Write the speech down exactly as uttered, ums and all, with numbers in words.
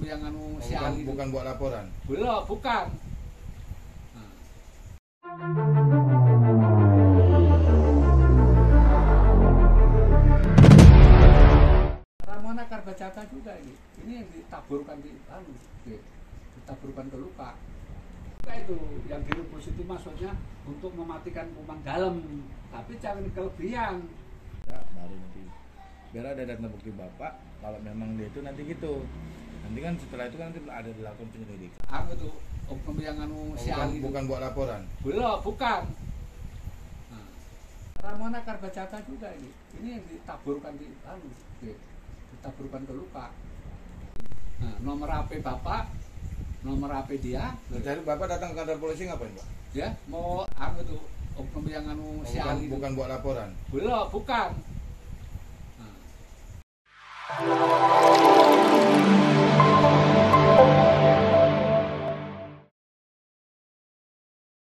yang anu Oh, sial bukan, itu. bukan buat laporan. Belum, bukan. Nah. Ramona Karbacata juga ini. Ini yang ditaburkan di anu, ditaburkan ke luka. Luka itu yang direbus itu maksudnya untuk mematikan kuman dalam, tapi jangan kelebihan. Ya, baru nanti. Biar ada data bukti bapak. Kalau memang dia itu nanti gitu. Nanti kan setelah itu kan nanti ada dilakukan penyelidikan. Aku tuh oknum yang anu Oh, sial bukan, itu. bukan buat laporan. Belum, bukan. Nah, Ramona Karbacata juga ini. Ini yang ditaburkan di anu, ditaburkan ke luka. Nah, nomor H P bapak, nomor H P dia, Nah, jadi bapak datang ke kantor polisi ngapain, Pak? ya mau aku tuh oknum yang anu Oh, sial bukan, itu. bukan buat laporan. Belum, bukan.